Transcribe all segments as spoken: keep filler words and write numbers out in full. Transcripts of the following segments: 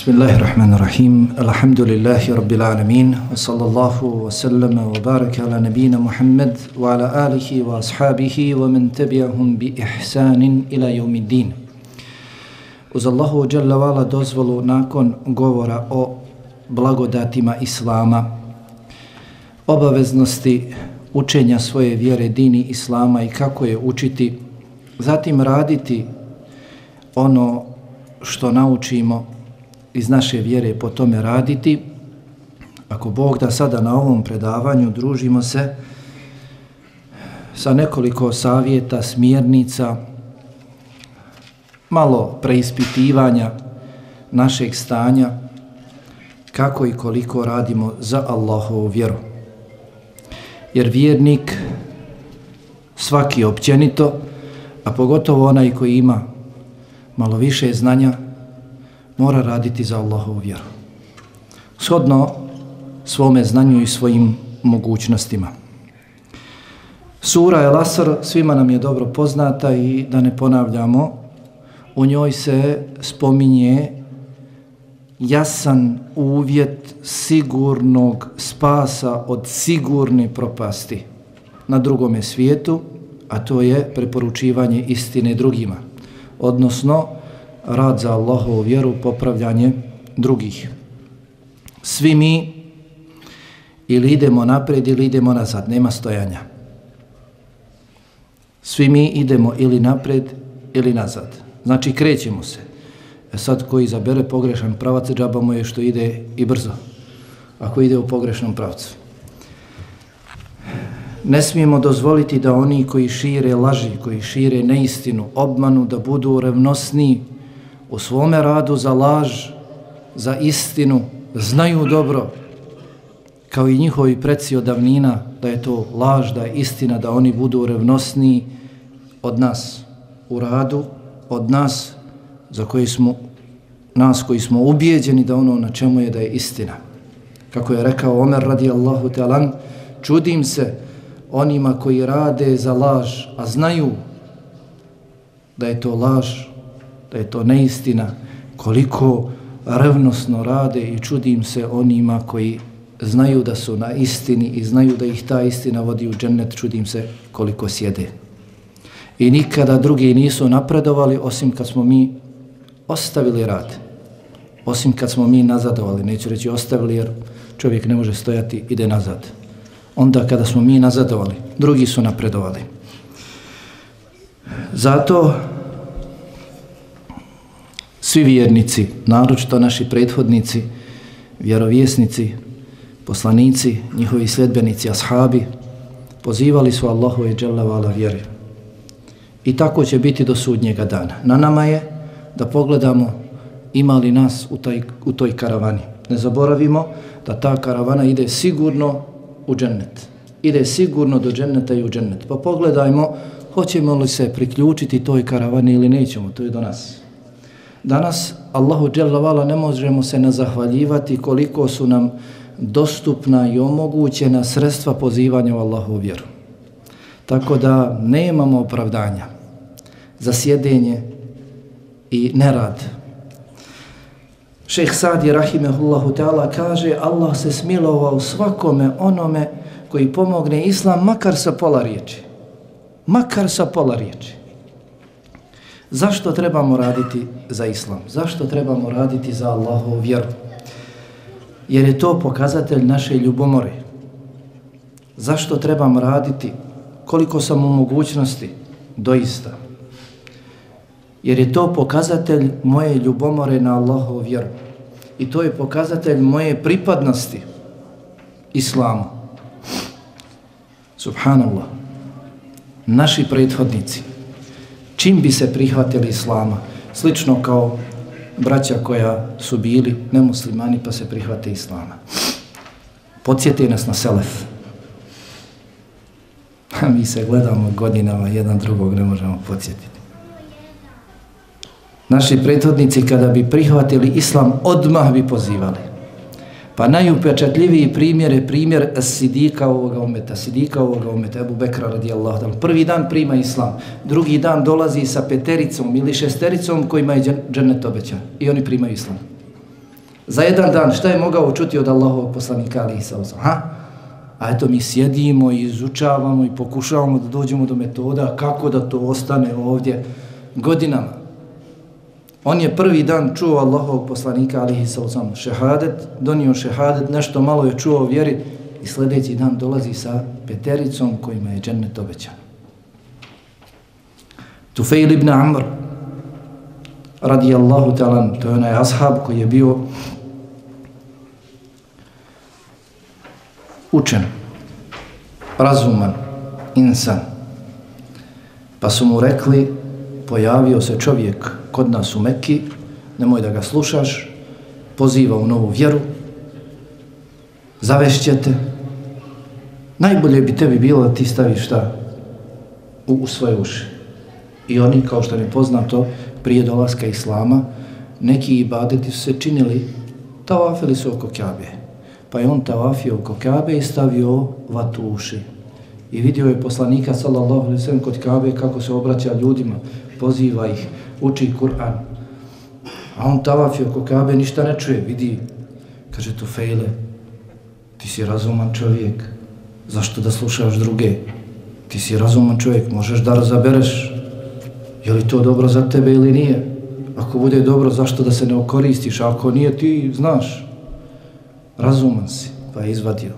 Bismillahirrahmanirrahim. Alhamdulillahi rabbil alamin. Wa sallallahu wa sallama wa baraka ala nabina Muhammad wa ala alihi wa ashabihi wa man tabi'ahum bi ihsanin ila yawmiddin. Uz Allahu dželle vala dozvolu nakon govora o blagodatima Islama, obaveznosti učenja svoje vjere, dini Islama i kako je učiti, zatim raditi ono što naučimo iz naše vjere, po tome raditi. Ako Bog da, sada na ovom predavanju družimo se sa nekoliko savjeta, smjernica, malo preispitivanja našeg stanja, kako i koliko radimo za Allahovu vjeru. Jer vjernik, svaki općenito, a pogotovo onaj koji ima malo više znanja, mora raditi za Allahovu vjeru, shodno svome znanju i svojim mogućnostima. Sura El-Asr svima nam je dobro poznata i da ne ponavljamo, u njoj se spominje jasan uvjet sigurnog spasa od sigurne propasti na drugome svijetu, a to je preporučivanje istine drugima, odnosno rad za Allahovu vjeru, popravljanje drugih. Svi mi ili idemo naprijed ili idemo nazad, nema stojanja. Svi mi idemo ili naprijed ili nazad, znači krećemo se. E sad ko izabere pogrešan pravac, džaba mu je što ide i brzo, ako ide u pogrešnom pravcu. Ne smijemo dozvoliti da oni koji šire laži, koji šire neistinu, obmanu, da budu revnosni u svome radu za laž, za istinu, znaju dobro, kao i njihovi preci od davnina, da je to laž, da je istina, da oni budu revnosni od nas u radu, od nas za koji smo, nas koji smo ubijeđeni da ono na čemu je da je istina. Kako je rekao Omer radijallahu ta'ala, čudim se onima koji rade za laž, a znaju da je to laž, da je to neistina, koliko revnosno rade, i čudim se onima koji znaju da su na istini i znaju da ih ta istina vodi u džennet, čudim se koliko sjede. I nikada drugi nisu napredovali osim kad smo mi ostavili rad, osim kad smo mi nazadovali, neću reći ostavili jer čovjek ne može stojati, ide nazad. Onda kada smo mi nazadovali, drugi su napredovali. Zato svi vjernici, naročito naši prethodnici, vjerovjesnici, poslanici, njihovi sljedbenici, ashabi, pozivali su Allahove dželle vala vjeri. I tako će biti do sudnjega dana. Na nama je da pogledamo ima li nas u, taj, u toj karavani. Ne zaboravimo da ta karavana ide sigurno u džennet. Ide sigurno do dženneta i u džennet. Pa pogledajmo hoćemo li se priključiti toj karavani ili nećemo, to je do nas. Danas Allahu dželle vala ne možemo se nazahvaljivati koliko su nam dostupna i omogućena sredstva pozivanja u Allahovu vjeru. Tako da nemamo opravdanja za sjedenje i nerad. Šejh Sadi rahimehullahu ta'ala kaže, Allah se smilovao svakome onome koji pomogne Islam makar sa pola riječi. Makar sa pola riječi. Zašto trebamo raditi za Islam? Zašto trebamo raditi za Allahovu vjeru? Jer je to pokazatelj naše ljubomore. Zašto trebamo raditi? Koliko sam u mogućnosti? Doista. Jer je to pokazatelj moje ljubomore na Allahovu vjeru. I to je pokazatelj moje pripadnosti Islamu. Subhanallah. Naši prethodnici, čim bi se prihvatili Islama, slično kao braća koja su bili nemuslimani pa se prihvate Islama. Podsjeti nas na selef. A mi se gledamo godinama, jedan drugog ne možemo podsjetiti. Naši prethodnici kada bi prihvatili Islam, odmah bi pozivali. Pa najupečatljiviji primjer je primjer Sidika ovoga umeta, Sidika ovoga umeta, Ebu Bekra radijallahu ta'ala. Prvi dan prima Islam, drugi dan dolazi sa petericom ili šestericom kojima je džennet obećan i oni primaju Islam. Za jedan dan šta je mogao čuti od Allahovog poslanika alejhi selam? Ha? A eto mi sjedimo i izučavamo i pokušavamo da dođemo do metoda kako da to ostane ovdje godinama. On je prvi dan čuo Allahovog poslanika alejhi selam šehadet, donio šehadet, nešto malo je čuo o vjeri i sljedeći dan dolazi sa petericom kojima je džennet obećan. Tufejl ibn Amr radijallahu ta'ala, to je onaj ashab koji je bio učen, razuman, insan. Pa su mu rekli, pojavio se čovjek kod nas u Mekki, nemoj da ga slušaš, poziva u novu vjeru, zavešćete. Najbolje bi tebi bilo da ti staviš šta u, u svoje uši. I oni, kao što je poznato, prije dolaska Islama, neki ibadeti su se činili, tavafili su oko Kjabe. Pa je on tavafio oko Kjabe i stavio vatru u uši. I vidio je poslanika, sallallahu alejhi ve sellem, kod Kjabe kako se obraća ljudima, poziva ih, uči Kur'an. A on tavafio oko Kjabe, ništa ne čuje, vidi, kaže Tufejle, ti si razuman čovjek, zašto da slušaš druge? Ti si razuman čovjek, možeš da razabereš, je li to dobro za tebe ili nije? Ako bude dobro, zašto da se ne okoristiš? A ako nije, ti znaš, razuman si, pa je izvadio.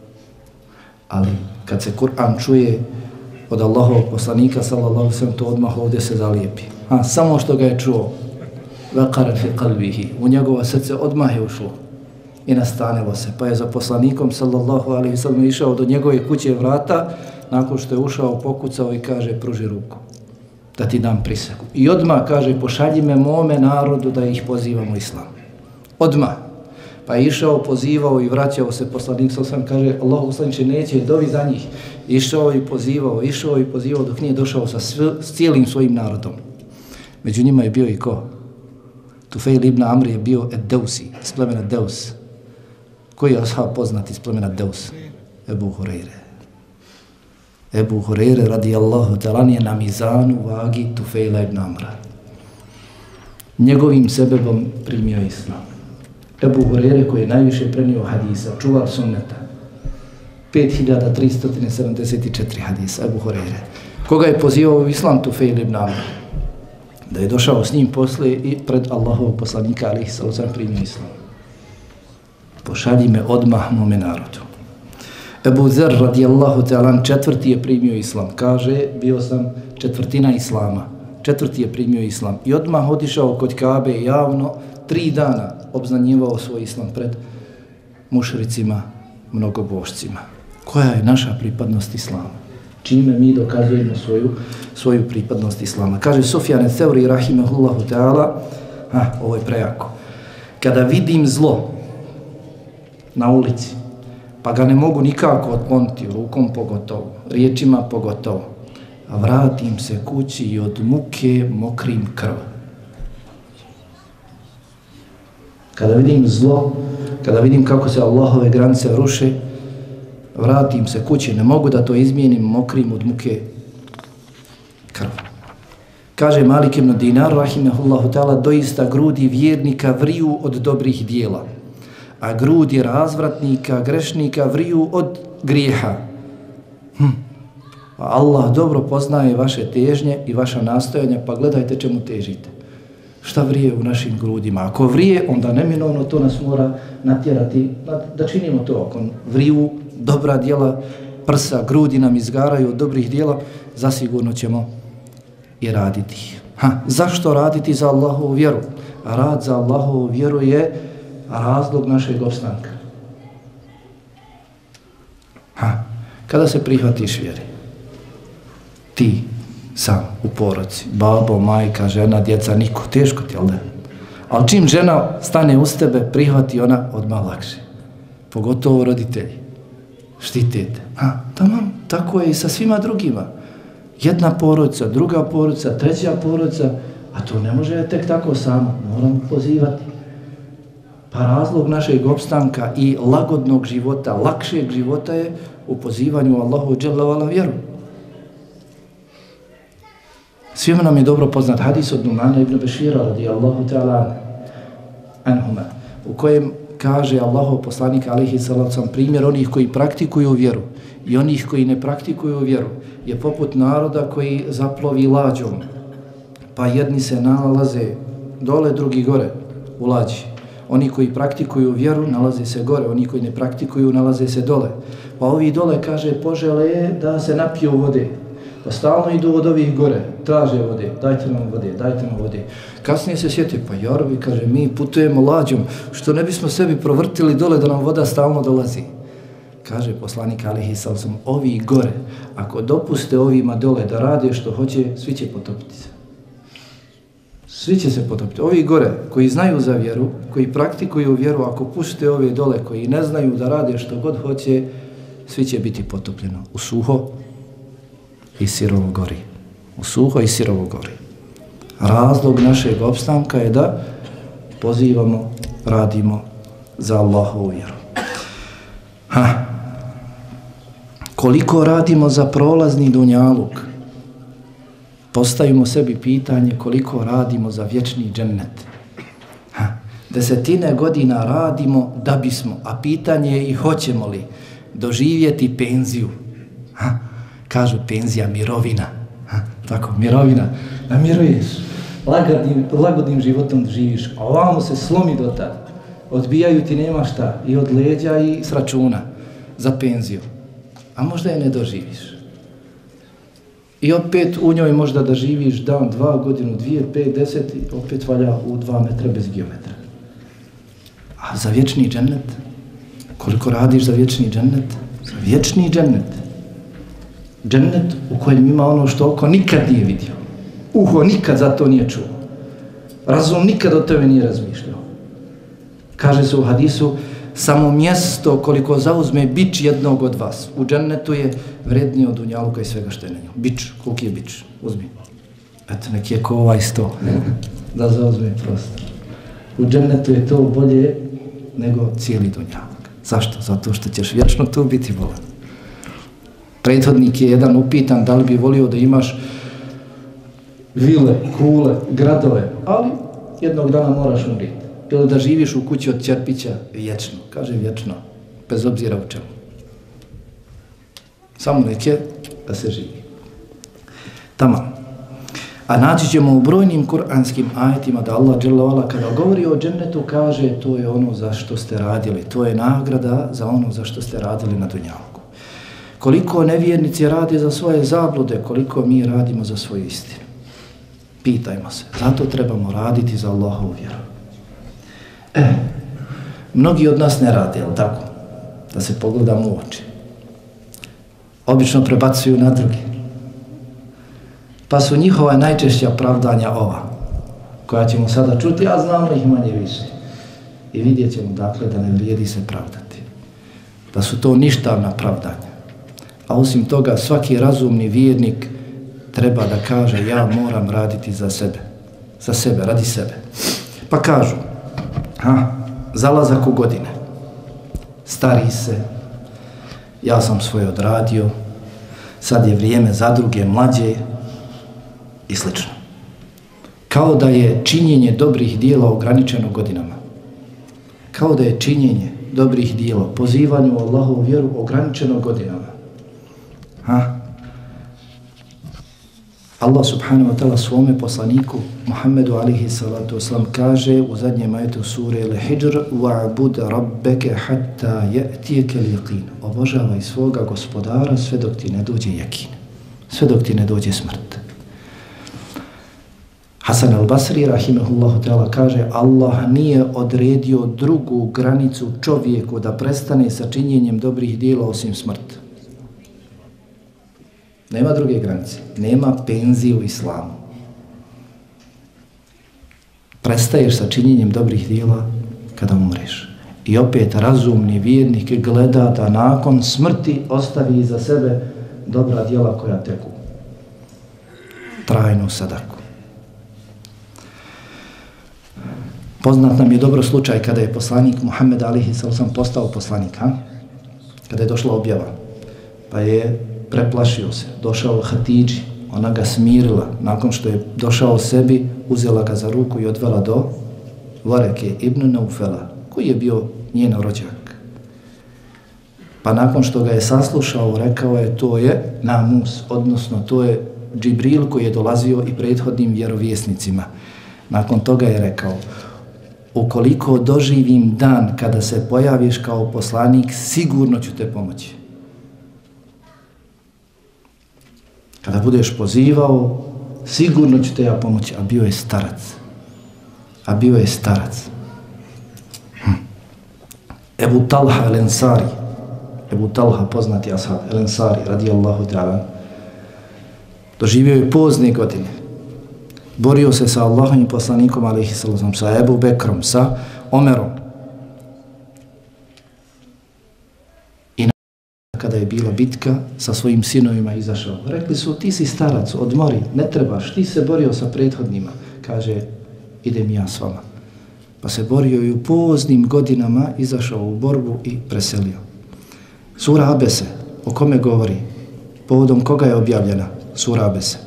Ali kad se Kur'an čuje od Allahovog poslanika, sallallahu alejhi ve sellem, to odmah ovdje se zalijepi. A samo što ga je čuo, vaqara fi qalbihi, u njegovo srce odmah je ušlo i nastanilo se. Pa je za poslanikom, sallallahu alejhi ve sellem, išao do njegove kuće vrata, nakon što je ušao, pokucao i kaže, pruži ruku, da ti dam prisegu. I odmah kaže, pošalji me mome narodu da ih pozivamo u islam. Odmah. Pa je išao, pozivao i vraćao se poslanik, sam kaže, Allah poslaniče, neće, dovi za njih. Išao i pozivao, išao i pozivao dok nije došao sa sv, s cijelim svojim narodom. Među njima je bio i ko? Tufejl ibn Amr je bio Ed-Deusi, iz plemena Deus. Koji je ashab poznat iz plemena Deus? Ebu Hureyre. Ebu Hureyre radijallahu ta'ala je na mizanu vagi Tufejla ibn Amra. Njegovim sebebom primio islam. Ebu Hureyre koji je najviše prenio hadisa, čuvar sunneta. pet hiljada tristo sedamdeset četiri hadisa, Ebu Hureyre. Koga je pozivao u islam? Tufejl ibn Amr. Da je došao s njim posle i pred Allahovog poslanika alejhi selam primio islam. Pošalji me odmah mome narodu. Ebu Zer radijallahu ta'ala četvrti je primio islam. Kaže, bio sam četvrtina islama. Četvrti je primio islam. I odmah otišao kod Kabe javno, tri dana obznanjivao svoj islam pred mušricima, mnogobošcima. Koja je naša pripadnost islama? Čime mi dokazujemo svoju, svoju pripadnost islama? Kaže Sufjan ed-Seuri rahimehullahu ta'ala, ha, ovo je prejako. Kada vidim zlo na ulici, pa ga ne mogu nikako otkloniti, rukom pogotovo, riječima pogotovo, a vratim se kući i od muke mokrim krv. Kada vidim zlo, kada vidim kako se Allahove granice ruše, vratim se kući, ne mogu da to izmijenim, mokrim od muke krv. Kaže Malik ibn Dinar, rahimehullahu ta'ala, doista grudi vjernika vriju od dobrih dijela, a grudi razvratnika, grešnika vriju od grijeha. Hm. Allah dobro poznaje vaše težnje i vaša nastojanja, pa gledajte čemu težite. Šta vrije u našim grudima? Ako vrije, onda neminovno to nas mora natjerati da činimo to. Ako vriju dobra djela, prsa, grudi nam izgaraju od dobrih djela, zasigurno ćemo i raditi. Ha, zašto raditi za Allahovu vjeru? Rad za Allahovu vjeru je razlog našeg opstanka. Ha, kada se prihvatiš vjeri, ti sam u porodci, babo, majka, žena, djeca, niko, teško ti, ali da? Ali čim žena stane uz tebe, prihvati ona odmah lakše. Pogotovo roditelji. Štitite. Ha, tamam, tako je i sa svima drugima. Jedna porodica, druga porodica, treća porodica, a to ne može tek tako samo, moramo pozivati. Pa razlog našeg opstanka i lagodnog života, lakšeg života je u pozivanju Allahu dželle ve ala vjeru. Svima nam je dobro poznat hadis od Numana ibn Bešira radijallahu ta'ala anhuma. u kojem kaže Allahov poslanik alejhi salatu vesselam primjer onih koji praktikuju vjeru i onih koji ne praktikuju vjeru je poput naroda koji zaplovi lađom, pa jedni se nalaze dole, drugi gore u lađi. Oni koji praktikuju vjeru nalaze se gore, oni koji ne praktikuju nalaze se dole. Pa ovi dole, kaže, požele da se napiju vode. Pa stalno idu od ovih gore, traže vode, dajte nam vode, dajte nam vode. Kasnije se sjeti, pa jarovi, kaže, mi putujemo lađom, što ne bismo sebi provrtili dole da nam voda stalno dolazi. Kaže poslanik alejhi salatu vesselam, ovi gore, ako dopuste ovima dole da rade što hoće, svi će potopiti se. Svi će se potopiti. Ovi gore, koji znaju za vjeru, koji praktikuju vjeru, ako pušte ove dole, koji ne znaju da rade što god hoće, svi će biti potopljeno u suho i sirovo gori. U suho i sirovo gori. Razlog našeg opstanka je da pozivamo, radimo za Allahovu vjeru. Ha. Koliko radimo za prolazni dunjaluk? Postavimo sebi pitanje koliko radimo za vječni džennet. Ha. Desetine godina radimo da bismo, a pitanje je i hoćemo li doživjeti penziju. Ha. Kažu penzija, mirovina. Ha. Tako, mirovina. Namiruješ, lagodnim, lagodnim životom živiš, a ovamo se slomi do tada. Odbijaju ti nema šta, i od leđa i s računa za penziju. A možda je ne doživiš. I opet u njoj možda da živiš dan, dva, godinu, dvije, pet, deset, i opet valja u dva metra bez geometra. A za vječni džennet? Koliko radiš za vječni džennet? Za vječni džennet. Džennet u kojem ima ono što oko nikad nije vidio. Uho nikad za to nije čuo. Razum nikad o tome nije razmišljao. Kaže se u hadisu, samo mjesto koliko zauzme bič jednog od vas u džennetu je vrednije od dunjaluka i svega što je na njom. Bič, koliki je bič? Uzmi. Eto, neki je ko ovaj sto da zauzme prostor. U džennetu je to bolje nego cijeli dunjaluk. Zašto? Zato što ćeš vječno tu biti bolan. Prethodnik je jedan upitan da li bi volio da imaš vile, kule, gradove, ali jednog dana moraš umriti. Ili da živiš u kući od čerpića vječno, kaže vječno, bez obzira u čemu. Samo neke da se živi. Tamam. A naći ćemo u brojnim kuranskim ajetima da Allah dželle ve ala kada govori o džennetu kaže to je ono za što ste radili, to je nagrada za ono za što ste radili na dunjalku. Koliko nevjernici rade za svoje zablude, koliko mi radimo za svoju istinu. Pitajmo se, zato trebamo raditi za Allahovu vjeru. E, mnogi od nas ne rade, jel tako? Da se pogledamo u oči. Obično prebacuju na drugi. Pa su njihova najčešća pravdanja ova, koja ćemo sada čuti, a znamo ih manje više. I vidjet ćemo dakle da ne vrijedi se pravdati. Da su to ništavna pravdanja. A osim toga svaki razumni vjernik treba da kaže ja moram raditi za sebe. Za sebe, radi sebe. Pa kažu, ha, zalazak u godine. Stari se, ja sam svoje odradio, sad je vrijeme za druge mlađe i slično. Kao da je činjenje dobrih dijela ograničeno godinama. Kao da je činjenje dobrih dijela, pozivanju u Allahovu vjeru ograničeno godinama. Ha? Allah subhanahu wa ta'ala svome poslaniku Muhammedu alihi salatu wasalam kaže u zadnjem ajetu sure Al-Hijr wa'bud rabbeke hatta ya'tiyaka al-yaqin. Obožavaj svoga gospodara sve dok ti ne dođe yakin. Sve dok ti ne dođe smrt. Hasan al-Basri rahimahullahu ta'ala kaže Allah nije odredio drugu granicu čovjeku da prestane sa činjenjem dobrih djela osim smrt. Nema druge granice. Nema penzije u islamu. Prestaješ sa činjenjem dobrih djela kada umreš. I opet razumni vjernik gleda da nakon smrti ostavi iza sebe dobra djela koja teku. Trajnu sadaku. Poznat nam je dobro slučaj kada je poslanik Muhammed alihi sallam postao poslanik. Ha? Kada je došla objava. Pa je preplašio se, došao Hatidži, ona ga smirila, nakon što je došao sebi, uzela ga za ruku i odvela do Vareke ibn Naufela, koji je bio njen rođak. Pa nakon što ga je saslušao, rekao je to je namus, odnosno to je Džibril koji je dolazio i prethodnim vjerovjesnicima. Nakon toga je rekao, ukoliko doživim dan kada se pojaviš kao poslanik, sigurno ću te pomoći. Kada budeš pozivao, sigurno ću te ja pomoći. A bio je starac. A bio je starac. Hm. Ebu Talha el-Ensari, Ebu Talha, poznati ashab, el-Ensari, radijallahu ta'ala, doživio je pozne godine. Borio se sa Allahom i poslanikom, alejhi sallam, sa Ebu Bekrom, sa Omerom. I kada je bila bitka, sa svojim sinovima izašao. Rekli su, ti si starac, odmori, ne trebaš, ti se borio sa prethodnima. Kaže, idem ja s vama. Pa se borio i u poznim godinama izašao u borbu i preselio. Sura Abese, o kome govori? Povodom koga je objavljena sura Abese?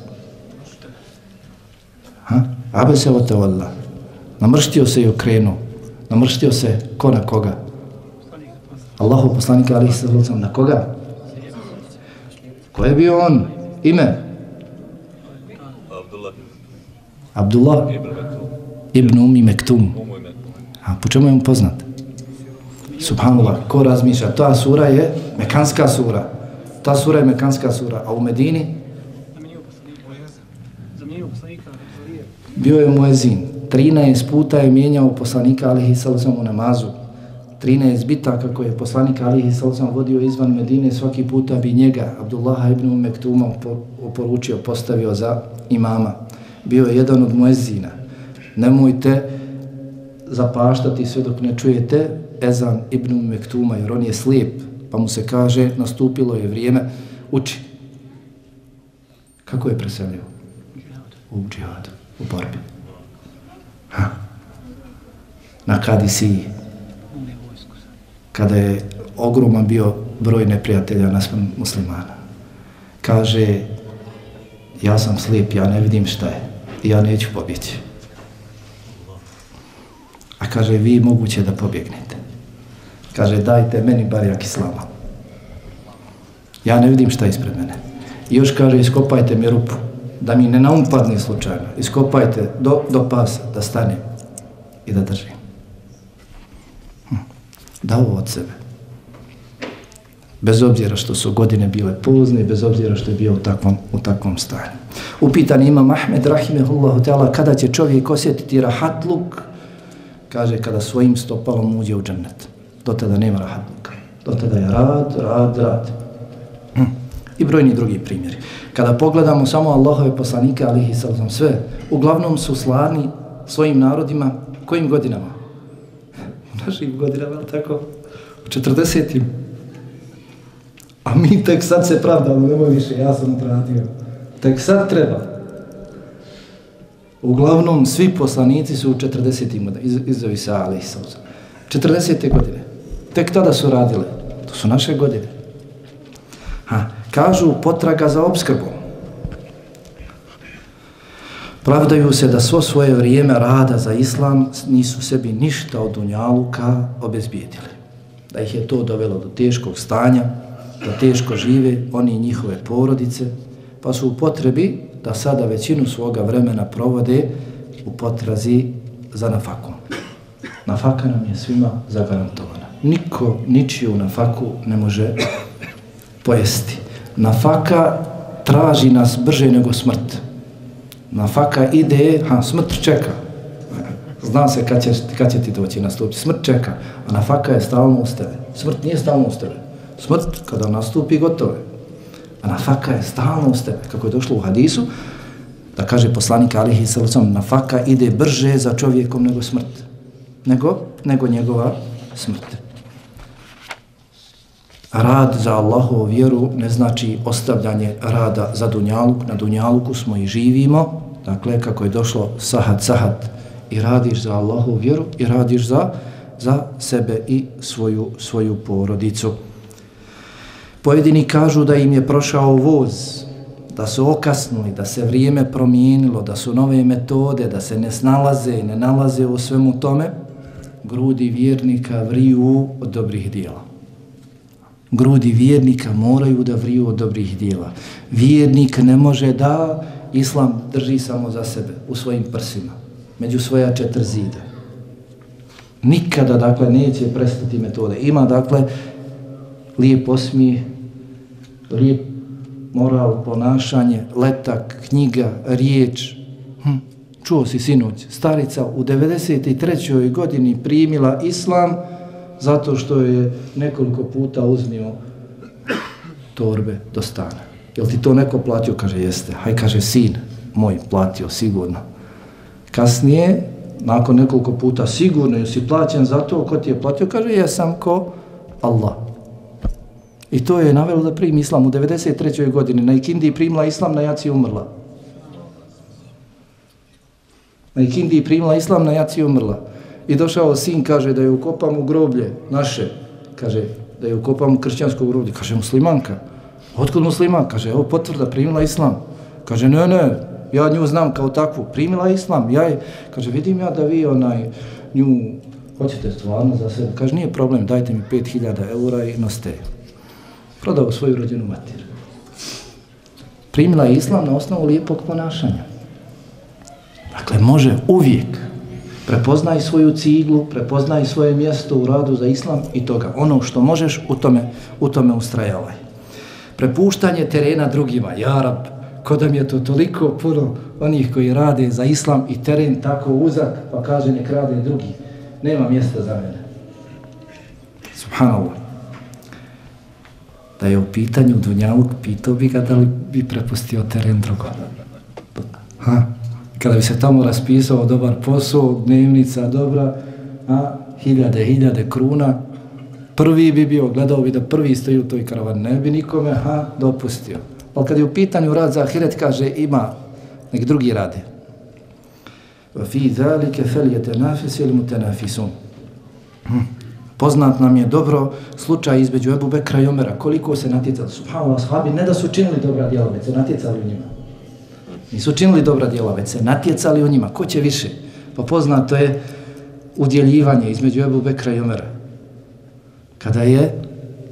Ha? Abese o te Allah. Namrštio se i okrenuo. Namrštio se ko na koga? Allahu poslanika alejhi sallam, na koga? Ko je bio on? Ime? Abdullah ibn Umi Mektum. A po čemu je on poznat? Subhanallah, ko razmišlja? Ta sura je mekanska sura. Ta sura je mekanska sura. A u Medini? Bio je muezin. trinaest puta je mijenjao poslanika alejhi sallam u namazu. trinaest bitaka koje je poslanik alejhi sallam vodio izvan Medine, svaki puta bi njega, Abdullaha ibn Mektuma, oporučio, postavio za imama. Bio je jedan od muezina. Nemojte zapaštati sve dok ne čujete ezan ibn Mektuma, jer on je slijep, pa mu se kaže, nastupilo je vrijeme, uči. Kako je preselio? U džihadu, u borbi. Ha. Na Kadisiji, kada je ogroman bio broj neprijatelja naspram muslimana. Kaže, ja sam slijep, ja ne vidim šta je, ja neću pobjeći. A kaže, vi moguće da pobjegnete. Kaže, dajte meni bar jak islama. Ja ne vidim šta je ispred mene. I još kaže, iskopajte mi rupu, da mi ne naumpadne slučajno. Iskopajte do, do pasa, da stanem i da držim. Hm. Dao od sebe. Bez obzira što su godine bile pozne, bez obzira što je bio u takvom, u takvom stanju. Upitan Imam Ahmed, rahimehullahu ta'ala, kada će čovjek osjetiti rahatluk, kaže, kada svojim stopalom uđe u džennet. Do tada nema rahatluka. Do tada je rad, rad, rad. Hm. I brojni drugi primjeri. Kada pogledamo samo Allahove poslanike, alejhi sallam, sve, uglavnom su slani svojim narodima, kojim godinama? U našim godinama, ali tako? U četrdesetim. A mi tek sad se pravdamo, nemoj više, ja sam odradio. Tek sad treba. Uglavnom, svi poslanici su u četrdesetim godinama, iz, iz Isa, alejhi sallam. četrdesete godine. Tek tada su radile. To su naše godine. Ha, kažu potraga za opskrbom. Pravdaju se da svo svoje vrijeme rada za islam nisu sebi ništa od dunjaluka obezbijedili. Da ih je to dovelo do teškog stanja, da teško žive oni i njihove porodice, pa su u potrebi da sada većinu svoga vremena provode u potrazi za nafakom. Nafaka nam je svima zagarantovana. Niko ničiju nafaku ne može pojesti. Nafaka traži nas brže nego smrt. Nafaka ide, ha, smrt čeka. Zna se kad će, kad će ti doći nastupiti. Smrt čeka, a nafaka je stalno uz tebe. Smrt nije stalno uz tebe. Smrt kada nastupi, gotovo je. A nafaka je stalno uz tebe. Kako je došlo u hadisu, da kaže poslanik alejhi sallam, nafaka ide brže za čovjekom nego smrt. Nego, nego njegova smrt. Rad za Allahovu vjeru ne znači ostavljanje rada za dunjaluk. Na dunjaluku smo i živimo. Dakle, kako je došlo sahat, sahat, i radiš za Allahovu vjeru i radiš za, za sebe i svoju, svoju porodicu. Pojedini kažu da im je prošao voz, da su okasnuli, da se vrijeme promijenilo, da su nove metode, da se ne snalaze i ne nalaze u svemu tome. grudi vjernika vriju od dobrih dijela. Grudi vjernika moraju da vriju od dobrih dijela. Vjernik ne može da islam drži samo za sebe, u svojim prsima, među svoja četiri zida. Nikada, dakle, neće prestati metode. Ima, dakle, lijep osmijeh, lijep moral, ponašanje, letak, knjiga, riječ. Hm. Čuo si sinoć, starica u devedeset trećoj godini primila islam zato što je nekoliko puta uznio torbe do stana. Jel ti to neko platio? Kaže, jeste. Haj, kaže, sin moj platio, sigurno. Kasnije, nakon nekoliko puta, sigurno, jel si plaćen za to, ko ti je platio? Kaže, jesam ko Allah. I to je navelo da primi islam u devedeset trećoj godini. Na ikindiji primila islam, na jaci umrla. Na ikindiji primila islam, na jaci umrla. I došao sin, kaže, da je ukopam u groblje naše. Kaže, da je ukopam u kršćansko groblje. Kaže, muslimanka. Otkud musliman? Kaže, evo potvrda, primila islam. Kaže, ne, ne, ja nju znam kao takvu. Primila islam. Ja je, kaže, vidim ja da vi onaj, nju hoćete stvarno za sebe. Kaže, nije problem, dajte mi pet hiljada eura i nosite. Prodao svoju rođenu mater. Primila je islam na osnovu lijepog ponašanja. Dakle, može uvijek. Prepoznaj svoju ciglu, prepoznaj svoje mjesto u radu za islam i toga. Ono što možeš, u tome, u tome ustrajavaj. Prepuštanje terena drugima. Ja rab, ko da mi je to toliko puno onih koji rade za islam i teren tako uzak, pa kaže nek rade drugi. Nema mjesta za mene. Subhanallah. Da je u pitanju dunjaluk, pitao bi ga da li bi prepustio teren drugom. Ha? Kada bi se tamo raspisao dobar posao, dnevnica dobra, a hiljade, hiljade kruna, prvi bi bio, gledao bi da prvi stoji u toj karavani, ne bi nikome, ha, dopustio. Ali kad je u pitanju rad za ahiret, kaže, ima, nek drugi rade. Fi zalike falyatanafasi al-mutanafisun. Poznat nam je dobro slučaj između Ebu Bekra i Omera, koliko se natjecali. Subhanallah, sahabi, ne da su činili dobra djela, već se natjecali u njima. Nisu činili dobra djela, već se natjecali u njima. Ko će više? Pa poznato je udjeljivanje između Ebu Bekra i Omera. Kada je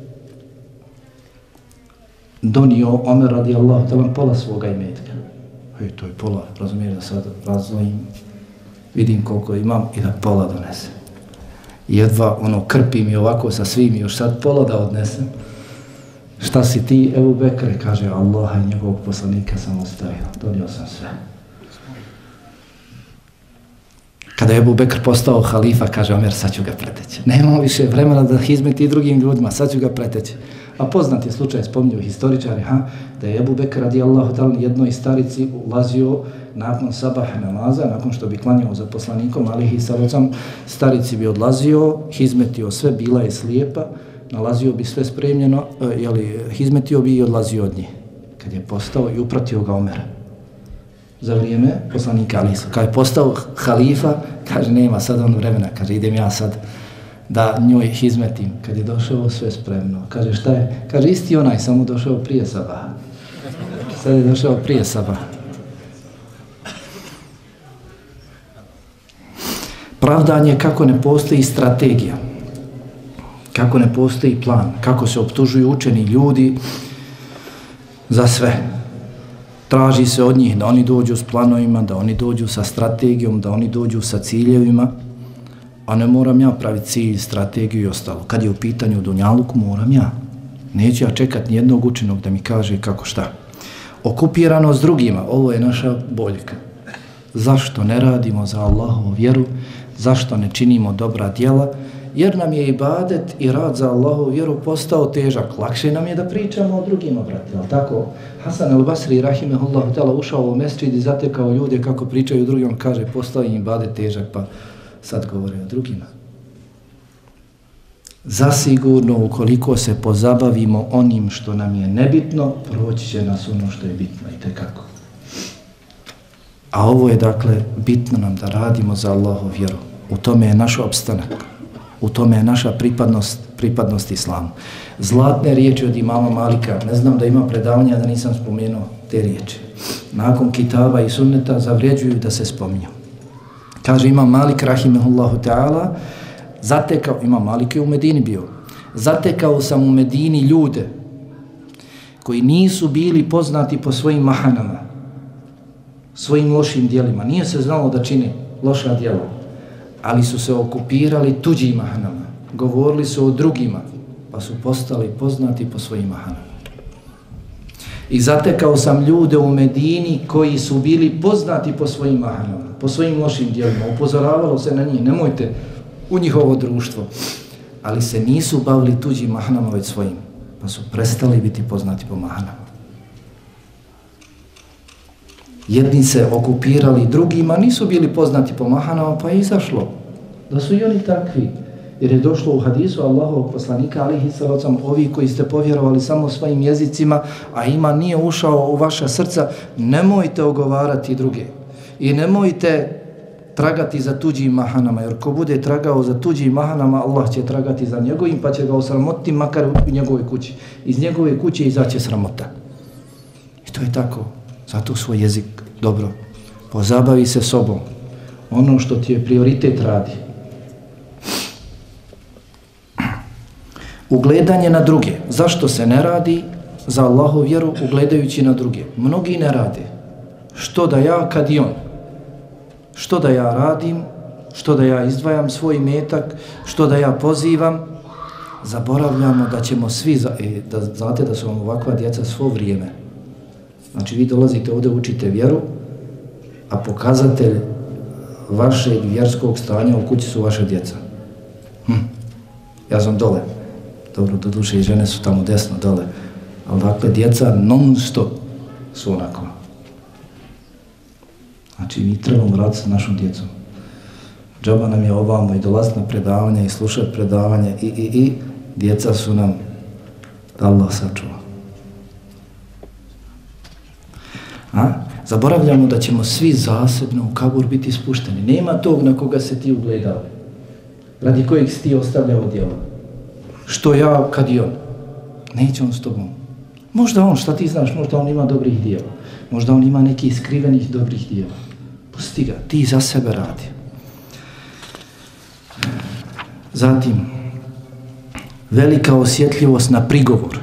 donio Omer radijallahu ta'ala pola svoga imetka. Hej, to je pola, razumijem da sad razvojim, vidim koliko imam i da pola donesem. Jedva ono krpim i ovako sa svim i još sad pola da odnesem. Šta si ti, Ebu Bekre? Kaže, Allaha i njegovog poslanika sam ostavio, donio sam sve. Kada je Ebu Bekr postao halifa, kaže Omer, sad ću ga preteći. Nemamo više vremena da hizmeti drugim ljudima, sad ću ga preteći. A poznat je slučaj, spominju historičari, ha, da je Ebu Bekr radijallahu ta'ala jednoj starici ulazio nakon sabah namaza, nakon što bi klanjao za poslanikom, alihi sallam, starici bi odlazio, hizmetio sve, bila je slijepa, nalazio bi sve spremljeno, jeli, hizmetio bi i odlazio od nje. Kad je postao i upratio ga Omera. Za vrijeme poslanika Alisa. Kad je postao halifa, kaže, nema sad on vremena, kaže, idem ja sad da njoj hizmetim. Kad je došao, sve spremno. Kaže, šta je? Kaže, isti onaj, samo došao prije sabaha. Sad je došao prije sabaha. Pravdanje kako ne postoji strategija. Kako ne postoji plan, kako se optužuju učeni ljudi za sve. Traži se od njih da oni dođu s planovima, da oni dođu sa strategijom, da oni dođu sa ciljevima, a ne moram ja praviti cilj, strategiju i ostalo. Kad je u pitanju dunjaluk, moram ja. Neću ja čekati nijednog učenog da mi kaže kako šta. Okupirano s drugima, ovo je naša boljka. Zašto ne radimo za Allahovu vjeru, zašto ne činimo dobra djela, jer nam je ibadet i rad za Allahovu vjeru postao težak. Lakše nam je da pričamo o drugima, brate, ali tako? Hasan al-Basri, rahimehullahu ta'ala, ušao u mesdžid i zatekao ljude kako pričaju o drugima, kaže, postao im ibadet težak, pa sad govore o drugima. Zasigurno, ukoliko se pozabavimo onim što nam je nebitno, proći će nas ono što je bitno i tekako. A ovo je, dakle, bitno nam da radimo za Allahovu vjeru. U tome je naš opstanak. U tome je naša pripadnost, pripadnost islamu. Zlatne riječi od imama Malika, ne znam da ima predavanja da nisam spomenuo te riječi. Nakon kitaba i sunneta zavređuju da se spominju. Kaže imam Malik, rahimehullahu ta'ala, Zatekao, Imam Malik je u Medini bio, zatekao sam u Medini ljude koji nisu bili poznati po svojim mahanama, svojim lošim djelima. Nije se znalo da čine loša djela, ali su se okupirali tuđim mahanama, govorili su o drugima, pa su postali poznati po svojim mahanama. I zatekao sam ljude u Medini koji su bili poznati po svojim mahanama, po svojim lošim djelima. Upozoravalo se na njih, nemojte u njihovo društvo, ali se nisu bavili tuđim mahanama, već svojim, pa su prestali biti poznati po mahanama. Jedni se okupirali drugima, nisu bili poznati po mahanama, pa je izašlo da su i oni takvi. Jer je došlo u hadisu Allahovog poslanika, alihi sallam, ovi koji ste povjerovali samo svojim jezicima, a iman nije ušao u vaša srca, nemojte ogovarati druge. I nemojte tragati za tuđim mahanama, jer ko bude tragao za tuđim mahanama, Allah će tragati za njegovim, pa će ga osramotiti makar u njegovoj kući. Iz njegove kuće izaće sramota. I to je tako. Zato svoj jezik dobro. Pozabavi se sobom. Ono što ti je prioritet radi. Ugledanje na druge. Zašto se ne radi za Allahu vjeru ugledajući na druge? Mnogi ne rade. Što da ja kad i on? Što da ja radim? Što da ja izdvajam svoj metak? Što da ja pozivam? Zaboravljamo da ćemo svi, za, e, da znate da su vam ovakva djeca svo vrijeme. Znači vi dolazite ovdje, učite vjeru, a pokazatelj vašeg vjerskog stanja u kući su vaše djeca. Hm. Ja sam dole. Dobro, do duše i žene su tamo desno, dole. Ali dakle, djeca non stop su onako. Znači, mi trebamo raditi sa našom djecom. Džaba nam je ovamo i dolaziti na predavanje i slušati predavanje i, i, i djeca su nam, da Allah sačuva. A? Zaboravljamo da ćemo svi zasebno u kabur biti spušteni. Nema tog na koga se ti ugledao, radi kojeg si ti ostavljao djelo. Što ja kad i on. Neće on s tobom. Možda on, šta ti znaš, možda on ima dobrih djela. Možda on ima nekih skrivenih dobrih djela. Pusti ga, ti za sebe radi. Zatim, velika osjetljivost na prigovor.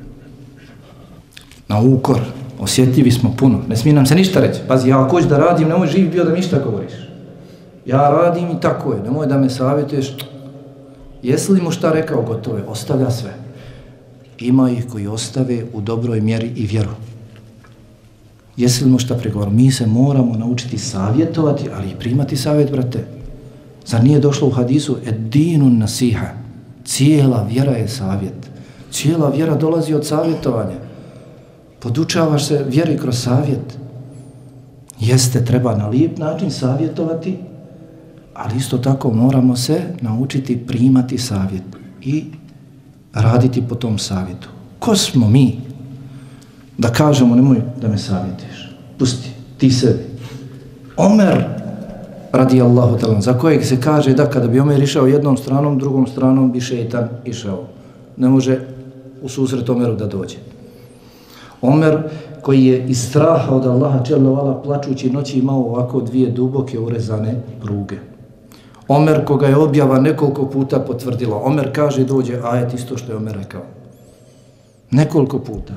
Na ukor. Osjetljivi smo puno. Ne smije nam se ništa reći. Pazi, ja ako hoću da radim, nemoj živ bio da ništa govoriš. Ja radim i tako je. Nemoj da me savjetuješ. Jesi li mu šta rekao, gotovo je, ostavlja sve. Ima ih koji ostave u dobroj mjeri i vjeru. Jesi li mu šta pregovorio? Mi se moramo naučiti savjetovati, ali i primati savjet, brate. Zar nije došlo u hadisu edinun nasiha? Cijela vjera je savjet. Cijela vjera dolazi od savjetovanja. Podučavaš se vjeri kroz savjet. Jeste, treba na lijep način savjetovati, ali isto tako moramo se naučiti primati savjet i raditi po tom savjetu. Ko smo mi da kažemo nemoj da me savjetuješ? Pusti, ti sebi. Omer radijallahu ta'ala, za kojeg se kaže da kada bi Omer išao jednom stranom, drugom stranom bi šeitan išao. Ne može u susret Omeru da dođe. Omer koji je iz straha od Allaha dželle plačući noći imao ovako dvije duboke urezane pruge. Omer koga je objava nekoliko puta potvrdila. Omer kaže dođe ajet isto što je Omer rekao. Nekoliko puta.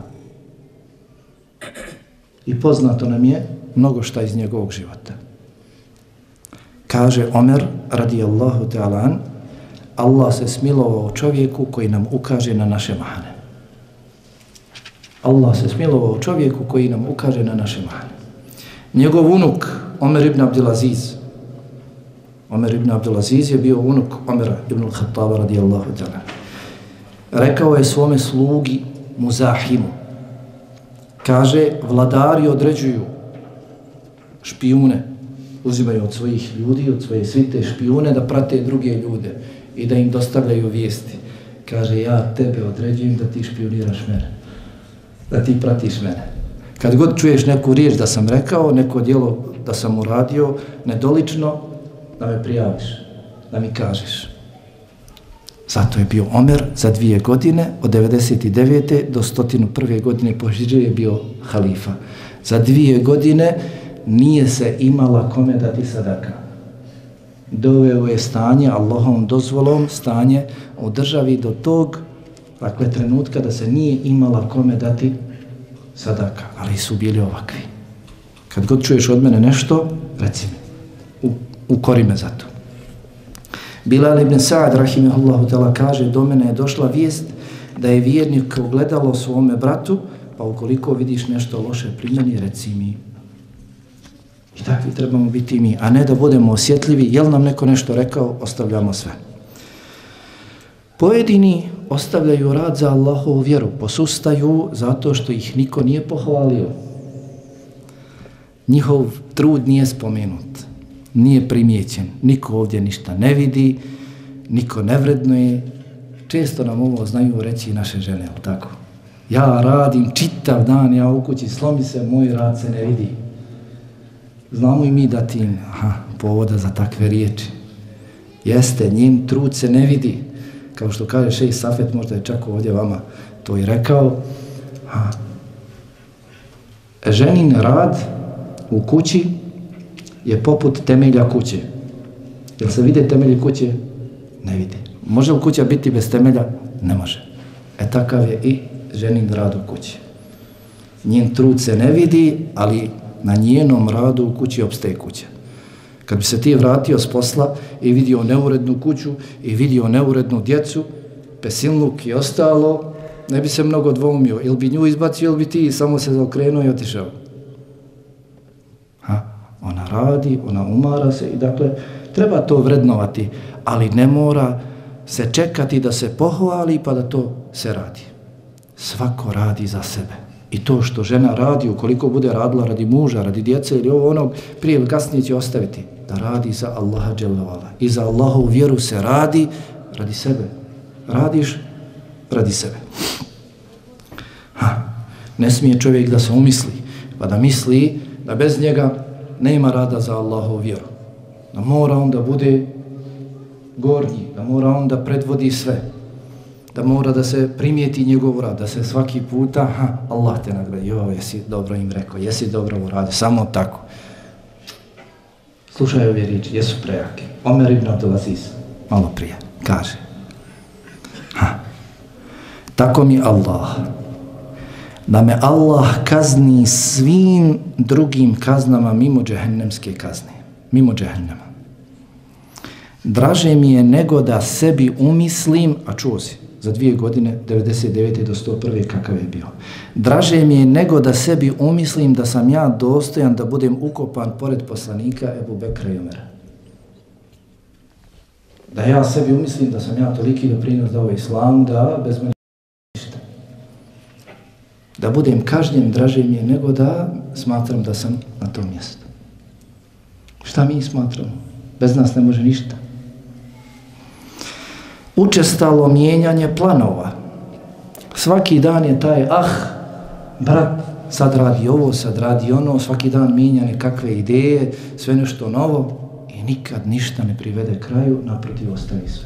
I poznato nam je mnogo šta iz njegovog života. Kaže Omer radijallahu ta'ala an, Allah se smilovao čovjeku koji nam ukaže na naše mahane. Allah se smilovao čovjeku koji nam ukaže na naše mahane. Njegov unuk Omer ibn Abdulaziz, Omer ibn Abdulaziz je bio unuk Omera ibn al-Khattaba radijallahu ta'ala. Rekao je svome slugi Muzahimu, kaže, vladari određuju špijune, uzimaju od svojih ljudi, od svoje svite špijune da prate druge ljude i da im dostavljaju vijesti. Kaže, ja tebe određujem da ti špijuniraš mene, da ti pratiš mene. Kad god čuješ neku riječ da sam rekao, neko djelo da sam uradio, nedolično, da me prijaviš, da mi kažeš. Zato je bio Omer za dvije godine, od devedeset devete do sto prve godine po hidži je bio halifa. Za dvije godine nije se imala kome dati sadaka. doveo je stanje Allahovom dozvolom, stanje u državi do tog, dakle, trenutka da se nije imala kome dati sadaka, ali su bili ovakvi. Kad god čuješ od mene nešto, reci mi, u, ukori me za to. Bilal ibn Sa'ad, rahimahullahu ta'ala, kaže, do mene je došla vijest da je vjernik ogledalo svome bratu, pa ukoliko vidiš nešto loše pri meni, reci mi. I takvi trebamo biti mi, a ne da budemo osjetljivi, jel nam neko nešto rekao, ostavljamo sve. Pojedini ostavljaju rad za Allahovu vjeru, posustaju zato što ih niko nije pohvalio. Njihov trud nije spomenut, nije primijećen, niko ovdje ništa ne vidi, niko ne vrednuje. Često nam ovo znaju reći i naše žene, ali tako? Ja radim čitav dan, ja u kući, slomi se, moj rad se ne vidi. Znamo i mi dati im aha, povoda za takve riječi. Jeste, njim trud se ne vidi. Kao što kaže šejh Safet, možda je čak ovdje vama to i rekao. Ha. Ženin rad u kući je poput temelja kuće. Jel se vide temelji kuće? Ne vidi. Može li kuća biti bez temelja? Ne može. E takav je i ženin rad u kući. Njen trud se ne vidi, ali na njenom radu u kući opstaje kuća. Kad bi se ti vratio s posla i vidio neurednu kuću i vidio neurednu djecu, pesilnuk i ostalo, ne bi se mnogo dvoumio. Ili bi nju izbacio, ili bi ti samo se zaokrenuo i otišao. Ha? Ona radi, ona umara se i dakle, treba to vrednovati, ali ne mora se čekati da se pohvali pa da to se radi. Svako radi za sebe. I to što žena radi, ukoliko bude radila radi muža, radi djece ili ovo onog, prije ili kasnije će ostaviti da radi za Allaha dželle vala. I za Allahovu vjeru se radi radi sebe. Radiš radi sebe. Ha. Ne smije čovjek da se umisli, pa da misli da bez njega nema rada za Allahovu vjeru. Da mora on da bude gornji, da mora on da predvodi sve. Da mora da se primijeti njegov rad, da se svaki puta, ha, Allah te nagradi, jo, jesi dobro im rekao, jesi dobro uradio, samo tako. Slušaj ove riječi, jesu prejake. Omer ibn Abdulaziz, malo prije, kaže, ha, tako mi Allah, da me Allah kazni svim drugim kaznama mimo džehennemske kazne, mimo džehennema. Draže mi je nego da sebi umislim, a čuo si, za dvije godine, devedeset devete do sto prve kakav je bio. Draže mi je nego da sebi umislim da sam ja dostojan da budem ukopan pored poslanika Ebu Bekra i Omera. Da ja sebi umislim da sam ja toliki doprinos dao islamu, da bez mene ništa. Da budem kažnjen, draže mi je nego da smatram da sam na tom mjestu. Šta mi smatramo? Bez nas ne može ništa. Učestalo mijenjanje planova. Svaki dan je taj, ah, brat, sad radi ovo, sad radi ono, svaki dan mijenja nekakve ideje, sve nešto novo i nikad ništa ne privede kraju, naprotiv ostavi sve.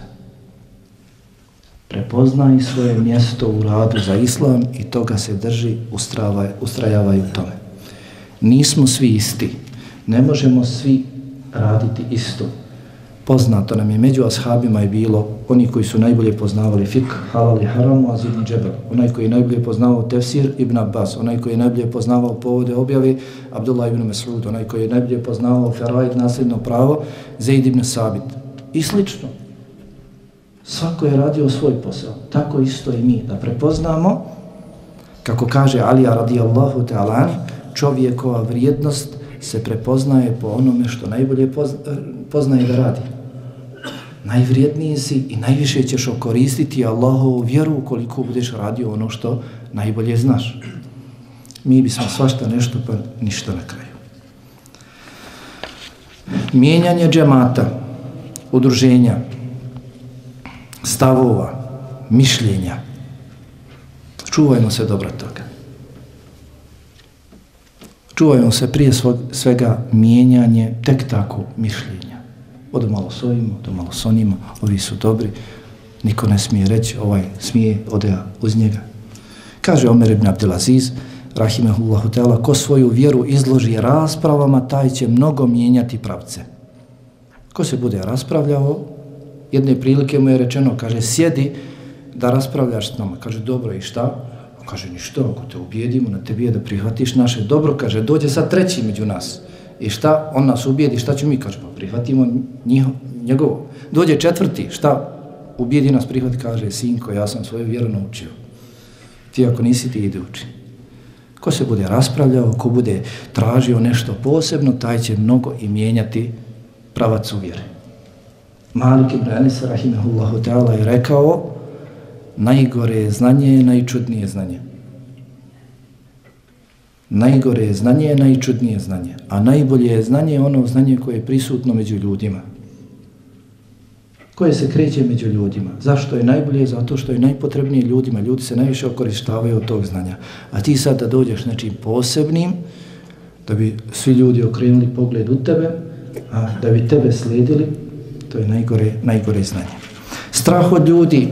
Prepoznaj svoje mjesto u radu za islam i toga se drži, ustravaj, ustrajavaj u tome. Nismo svi isti, ne možemo svi raditi isto. Poznato nam je, među ashabima je bilo oni koji su najbolje poznavali fik, halal i haram, Muaz ibn Džebel, onaj koji je najbolje poznavao tefsir, Ibn Abbas, onaj koji je najbolje poznavao povode objave, Abdullah ibn Mesud, onaj koji je najbolje poznavao feraid, nasljedno pravo, Zeid ibn Sabit. I slično. Svako je radio svoj posao. Tako isto i mi, da prepoznamo, kako kaže Alija radijallahu ta'ala, čovjekova vrijednost se prepoznaje po onome što najbolje poznaje da radi. Najvrijedniji si i najviše ćeš okoristiti Allahovu vjeru ukoliko budeš radio ono što najbolje znaš. Mi bismo svašta nešto pa ništa na kraju. Mijenjanje džemata, udruženja, stavova, mišljenja. Čuvajmo se dobro toga. Čuvajmo se prije svega mijenjanje tek tako mišljenja. Od malo s ovima, do malo s onima, ovi su dobri, niko ne smije reći, ovaj smije, ode uz njega. Kaže Omer ibn Abdulaziz, rahimehullahu ta'ala, ko svoju vjeru izloži raspravama, taj će mnogo mijenjati pravce. Ko se bude raspravljao, jedne prilike mu je rečeno, kaže, sjedi da raspravljaš s nama. Kaže, dobro, i šta? On kaže, ništa, ako te ubijedimo, na tebi je da prihvatiš naše dobro. Kaže, dođe sad treći među nas. I šta? On nas ubijedi, šta ću mi? Kaže, pa prihvatimo njiho, njegovo. Dođe četvrti, šta? Ubijedi nas, prihvati, kaže, sinko, ja sam svoju vjeru naučio. Ti ako nisi, ti ide uči. Ko se bude raspravljao, ko bude tražio nešto posebno, taj će mnogo i mijenjati pravac u vjere. Malik ibn Anas rahimahullahu ta'ala je rekao, najgore je znanje, najčudnije znanje. Najgore je znanje, najčudnije znanje. A najbolje je znanje ono znanje koje je prisutno među ljudima. Koje se kreće među ljudima. Zašto je najbolje? Zato što je najpotrebnije ljudima. Ljudi se najviše okorištavaju od tog znanja. A ti sad da dođeš nečim posebnim, da bi svi ljudi okrenuli pogled u tebe, a da bi tebe slijedili, to je najgore, najgore znanje. Strah od ljudi.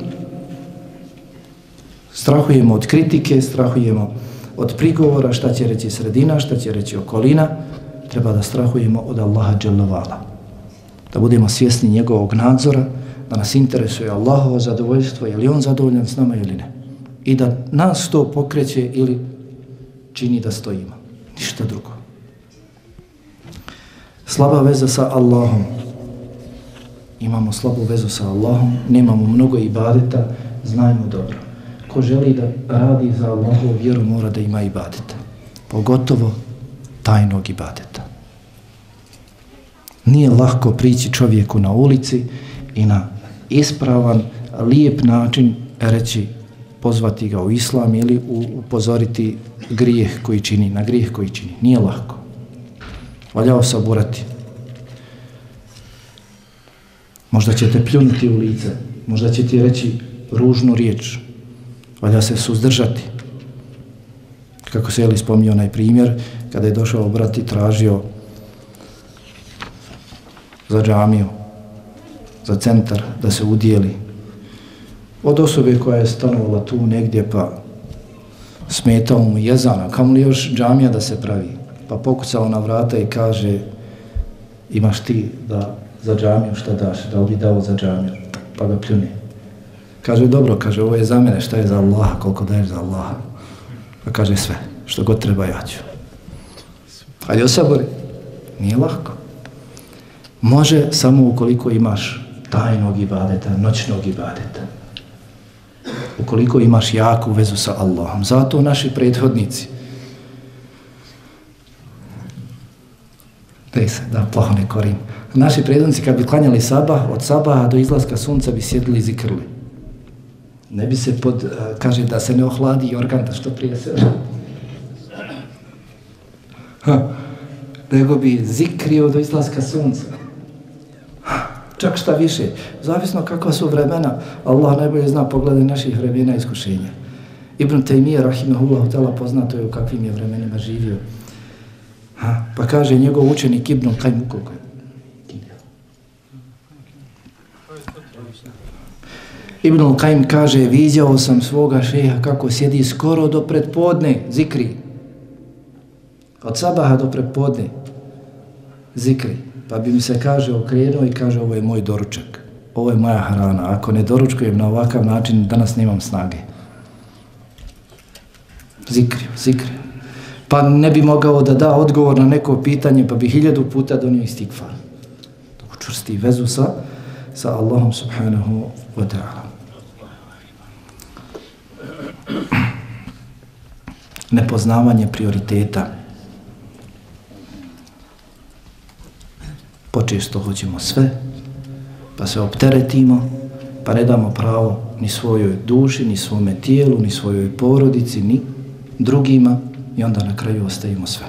Strahujemo od kritike, strahujemo od prigovora, šta će reći sredina, šta će reći okolina. Treba da strahujemo od Allaha dželle vala. Da budemo svjesni njegovog nadzora, da nas interesuje Allahovo zadovoljstvo, je li on zadovoljan s nama ili ne. I da nas to pokreće ili čini da stojimo. Ništa drugo. Slaba veza sa Allahom. Imamo slabu vezu sa Allahom, nemamo mnogo ibadeta, znajmo dobro. Ko želi da radi za Allahovu vjeru mora da ima ibadeta. Pogotovo tajnog ibadeta. Nije lako prići čovjeku na ulici i na ispravan, lijep način reći, pozvati ga u islam ili upozoriti grijeh koji čini, na grijeh koji čini. Nije lako. Valja osaburati. Možda će te pljunuti u lice, možda će ti reći ružnu riječ. Valja se suzdržati. Kako se Eli spominjao onaj primjer, kada je došao brat i tražio za džamiju, za centar, da se udijeli. Od osobe koja je stanovala tu negdje, pa smetao mu jezana, kamo li još džamija da se pravi? Pa pokucao na vrata i kaže, imaš ti da za džamiju šta daš, da li bi dao za džamiju? Pa ga pljune. Kaže, dobro, kaže, ovo je za mene, šta je za Allaha, koliko daješ za Allaha? Pa kaže, sve, što god treba ja ću. Ali osabori, nije lako. Može samo ukoliko imaš tajnog ibadeta, noćnog ibadeta. Ukoliko imaš jaku vezu sa Allahom. Zato naši prethodnici, da se, da, plaho ne korim. Naši prethodnici kad bi klanjali sabah, od sabaha do izlaska sunca bi sjedili i zikrli. Ne bi se pod, kaže da se ne ohladi i organta što prije se. Ha, nego bi zikrio do izlaska sunca. Čak šta više, zavisno kakva su vremena, Allah najbolje zna poglede naših vremena i iskušenja. Ibn Taymije, rahimahullahu ta'ala, poznato je u kakvim je vremenima živio. Ha, pa kaže njegov učenik Ibn Qaym, koliko je? Ibn Qaym kaže, viđao sam svoga šeha kako sjedi skoro do predpodne, zikri. Od sabaha do predpodne, zikri. Pa bi mi se, kaže, okrenuo i kaže, ovo je moj doručak, ovo je moja hrana. Ako ne doručkujem na ovakav način, danas nemam snage. Zikrio, zikrio. Pa ne bi mogao da da odgovor na neko pitanje, pa bi hiljadu puta donio istigfar. Da učvrsti vezu sa, sa Allahom subhanahu wa ta'ala. Nepoznavanje prioriteta. Počesto hoćemo sve, pa se opteretimo, pa ne damo pravo ni svojoj duši, ni svome tijelu, ni svojoj porodici, ni drugima i onda na kraju ostavimo sve.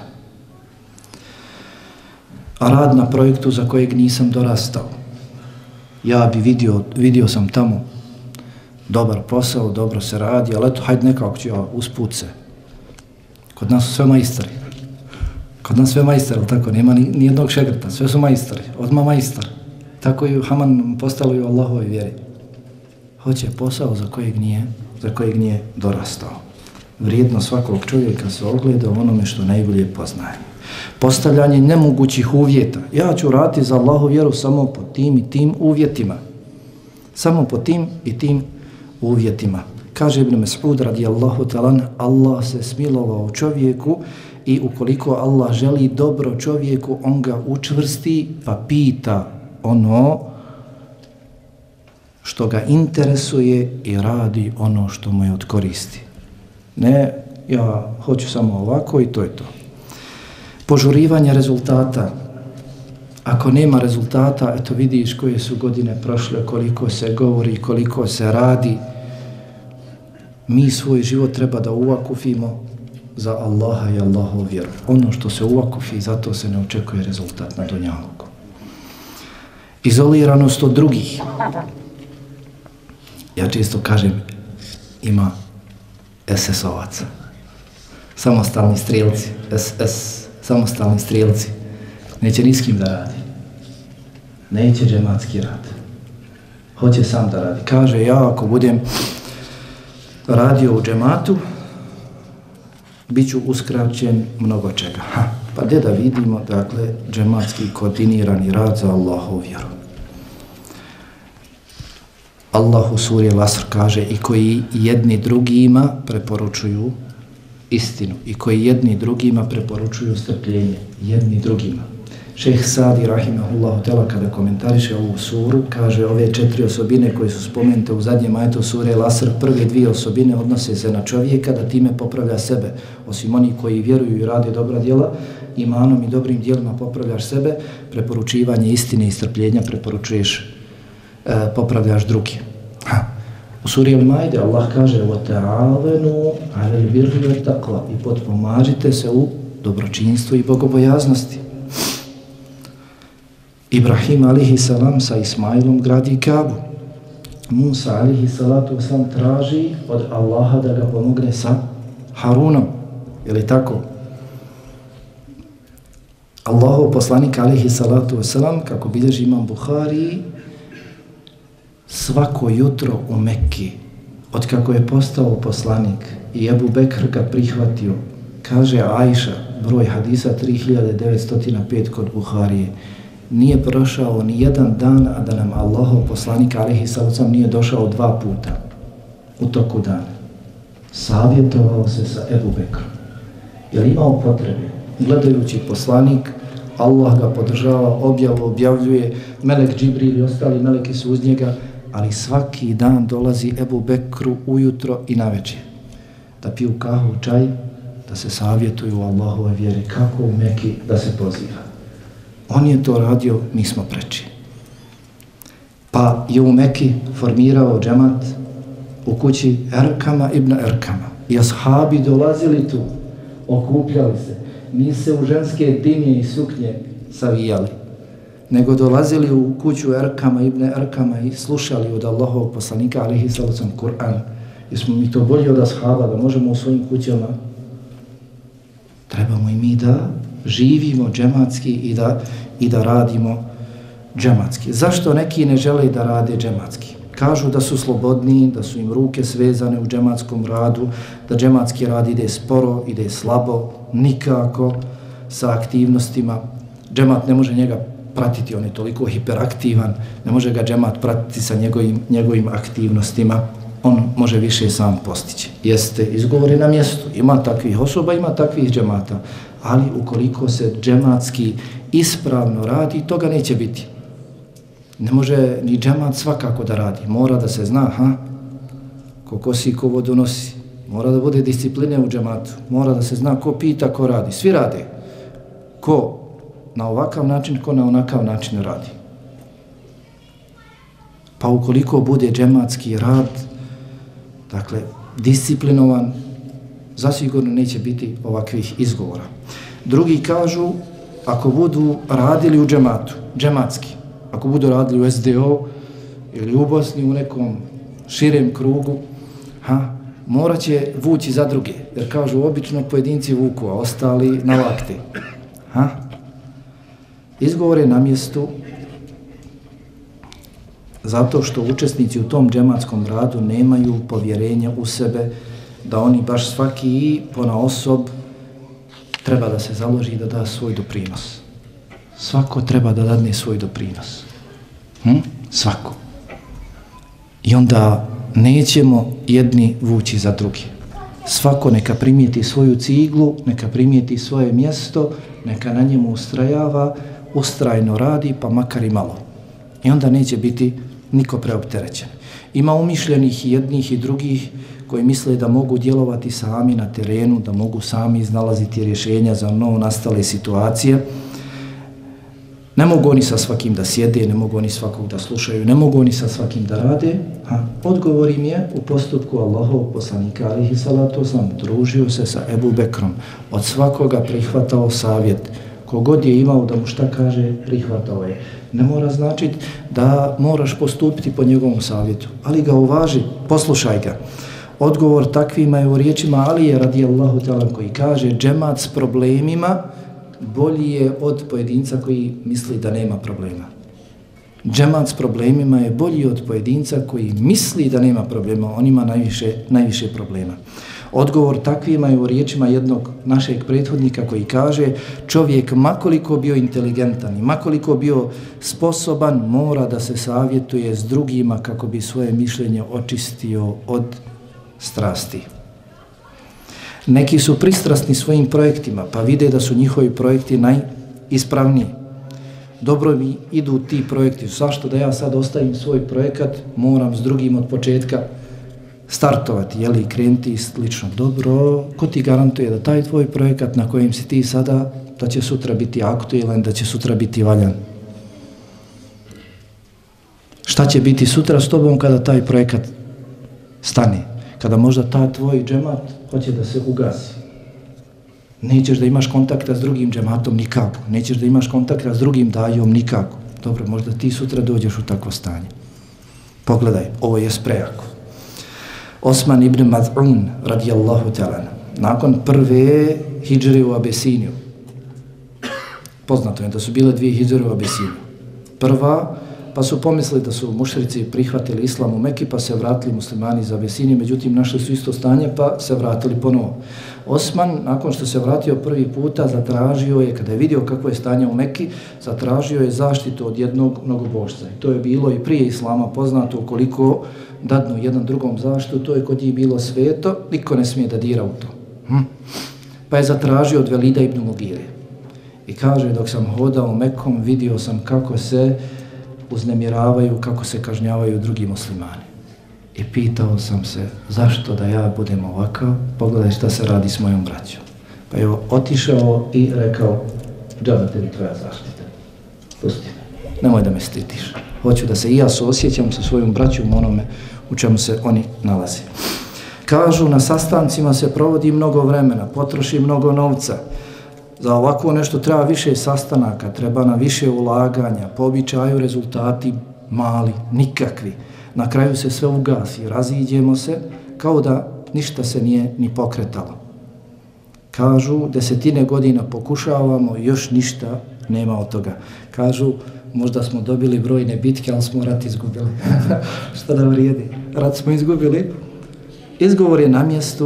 A rad na projektu za kojeg nisam dorastao. Ja bi vidio, vidio sam tamo dobar posao, dobro se radi, ali eto, hajde nekako ću ja usput se. Kod nas su sve majstori. Kod nas sve majstor, ali tako, nema ni, ni jednog šegrta, sve su majstori, odmah majstor. Tako i Haman postalo i u Allahovoj vjeri. Hoće posao za kojeg nije, za kojeg nije dorastao. vrijedno svakog čovjeka se ogleda u onome što najbolje poznaje. Postavljanje nemogućih uvjeta. Ja ću raditi za Allahu vjeru samo po tim i tim uvjetima. Samo po tim i tim uvjetima. Kaže Ibn Mas'ud radijallahu ta'ala, Allah se smilovao čovjeku i ukoliko Allah želi dobro čovjeku, on ga učvrsti pa pita ono što ga interesuje i radi ono što mu je od koristi. Ne, ja hoću samo ovako i to je to. Požurivanje rezultata. Ako nema rezultata, eto vidiš koje su godine prošle, koliko se govori, koliko se radi. Mi svoj život treba da uvakufimo za Allaha i Allahovu vjeru. Ono što se uvakufi, zato se ne očekuje rezultat na dunjaluku. Izoliranost od drugih. Ja često kažem, ima es es ovaca, samostalni strijelci, es es, samostalni strijelci. Neće ni s kim da radi. Neće džematski rad. Hoće sam da radi. Kaže, ja ako budem radio u džematu, bit ću uskraćen mnogo čega. Ha, pa gdje da vidimo, dakle, džematski koordinirani rad za Allahovu vjeru. Allah u suri Al-Asr kaže i koji jedni drugima preporučuju istinu i koji jedni drugima preporučuju strpljenje. Jedni drugima. Šejh Sadi rahimahullahu ta'ala kada komentariše ovu suru kaže ove četiri osobine koje su spomenute u zadnjem ajetu sure Al-Asr, prve dvije osobine odnose se na čovjeka da time popravlja sebe. Osim oni koji vjeruju i rade dobra djela, imanom i dobrim djelima popravljaš sebe, preporučivanje istine i strpljenja preporučuješ, e, popravljaš drugi. Ha. U suri Al-Maide Allah kaže وَتَعَاوَنُوا عَلَى الْبِرِّ وَالتَّقْوَى i potpomažite se u dobročinstvu i bogobojaznosti. Ibrahim alihi salam sa Ismailom gradi Kabu. Musa alihi salatu wasalam traži od Allaha da ga pomogne sa Harunom. Je li tako? Allahov poslanik alihi salatu wasalam, kako bilježi imam Buhari, svako jutro u Mekki, od kako je postao poslanik i Ebu Bekr ga prihvatio, kaže Ajša, broj hadisa tri hiljade devetsto pet kod Buharije, nije prošao ni jedan dan, a da nam Allahov poslanik alejhi sallam nije došao dva puta u toku dana. Savjetovao se sa Ebu Bekrom. Jer imao potrebe, gledajući poslanik, Allah ga podržava, objavu objavljuje, melek Džibril i ostali meleki su uz njega, ali svaki dan dolazi Ebu Bekru ujutro i navečer da piju kahu, čaj, da se savjetuju u Allahove vjeri, kako u Meki da se poziva. On je to radio, mi smo preči. Pa je u Meki formirao džemat u kući Erkama ibn Erkama. I ashabi dolazili tu, okupljali se. Nisu se u ženske dimje i suknje savijali, nego dolazili u kuću Erkama ibn Erkama i slušali od Allahovog poslanika alejhi sallam Kur'an. Jesmo mi to bolji od ashaba da možemo u svojim kućama? Trebamo i mi da živimo džematski i da, i da radimo džematski. Zašto neki ne žele da rade džematski? Kažu da su slobodni, da su im ruke svezane u džematskom radu, da džematski rad ide sporo, ide slabo, nikako sa aktivnostima. Džemat ne može njega pratiti, on je toliko hiperaktivan, ne može ga džemat pratiti sa njegovim, njegovim aktivnostima, on može više sam postići. Jeste, izgovori na mjestu, ima takvih osoba, ima takvih džemata, ali ukoliko se džematski ispravno radi, toga neće biti. Ne može ni džemat svakako da radi, mora da se zna, ha, ko kosi, ko vodu nosi, mora da bude discipline u džematu, mora da se zna ko pita, ko radi, svi rade, ko na ovakav način, ko na onakav način radi. Pa ukoliko bude džematski rad, dakle, disciplinovan, zasigurno neće biti ovakvih izgovora. Drugi kažu, ako budu radili u džematu, džematski, ako budu radili u es de o ili u Bosni u nekom širem krugu, ha, morat će vući za druge, jer kažu obično pojedinci vuku, a ostali na lakte. Ha? Izgovor je na mjestu zato što učesnici u tom džematskom radu nemaju povjerenja u sebe, da oni baš svaki ponaosob treba da se založi i da da svoj doprinos. Svako treba da dadne svoj doprinos. Hm? Svako. I onda nećemo jedni vući za drugi. Svako neka primijeti svoju ciglu, neka primijeti svoje mjesto, neka na njemu ustrajava, ustrajno radi, pa makar i malo. I onda neće biti niko preopterećen. Ima umišljenih i jednih i drugih koji misle da mogu djelovati sami na terenu, da mogu sami iznalaziti rješenja za novo nastale situacije. Ne mogu oni sa svakim da sjede, ne mogu oni svakog da slušaju, ne mogu oni sa svakim da rade. Ha, odgovor im je u postupku Allahov poslanika alejhi salatu vesselam, družio se sa Ebu Bekrom, od svakoga prihvatao savjet. Kogod je imao da mu šta kaže, prihvatao je. Ne mora značiti da moraš postupiti po njegovom savjetu, ali ga uvaži, poslušaj ga. Odgovor takvima je u riječima Alije radijallahu ta'ala koji kaže džemat s problemima bolji je od pojedinca koji misli da nema problema. Džemat s problemima je bolji od pojedinca koji misli da nema problema, on ima najviše, najviše problema. Odgovor takvima je u riječima jednog našeg prethodnika koji kaže čovjek makoliko bio inteligentan i makoliko bio sposoban mora da se savjetuje s drugima kako bi svoje mišljenje očistio od strasti. Neki su pristrasni svojim projektima pa vide da su njihovi projekti najispravniji. Dobro mi idu ti projekti, zašto da ja sad ostavim svoj projekat, moram s drugim od početka startovati, jeli, i krenuti i slično. Dobro, ko ti garantuje da taj tvoj projekat na kojem si ti sada, da će sutra biti aktualan, da će sutra biti valjan? Šta će biti sutra s tobom kada taj projekat stane? Kada možda ta tvoj džemat hoće da se ugasi. Nećeš da imaš kontakta s drugim džematom nikako. Nećeš da imaš kontakta s drugim dajom nikako. Dobro, možda ti sutra dođeš u takvo stanje. Pogledaj, ovo je sprejako. Osman ibn Maz'un radijallahu ta'ala nakon prve hidžre u Abesiniju. Poznato je da su bile dvije hidžre u Abesiniju. Prva, pa su pomislili da su mušrici prihvatili islam u Meki, pa se vratili muslimani iz Abesinije, međutim našli su isto stanje, pa se vratili ponovo. Osman, nakon što se vratio prvi puta, zatražio je, kada je vidio kako je stanje u Meki, zatražio je zaštitu od jednog mnogobožca. To je bilo i prije islama poznato, ukoliko dadnu jedan drugom zaštitu, to je kod njih bilo sveto, niko ne smije da dira u to. Hm? Pa je zatražio od Velida ibn Mugire. I kaže, dok sam hodao Mekom, vidio sam kako se uznemiravaju, kako se kažnjavaju drugi muslimani. I pitao sam se, zašto da ja budem ovakav? Pogledaj šta se radi s mojom braćom. Pa je otišao i rekao, džaba tebi tvoja zaštita. Pusti me, nemoj da me stitiš. Hoću da se i ja suosjećam sa svojom braćom onome u čemu se oni nalaze. Kažu, na sastancima se provodi mnogo vremena, potroši mnogo novca. Za ovako nešto treba više sastanaka, treba na više ulaganja, po običaju rezultati mali, nikakvi. Na kraju se sve ugasi, raziđemo se kao da ništa se nije ni pokretalo. Kažu, desetine godina pokušavamo, još ništa nema od toga. Kažu, možda smo dobili brojne bitke, ali smo rat izgubili. Šta da vrijedi? Rat smo izgubili. Izgovor je na mjestu.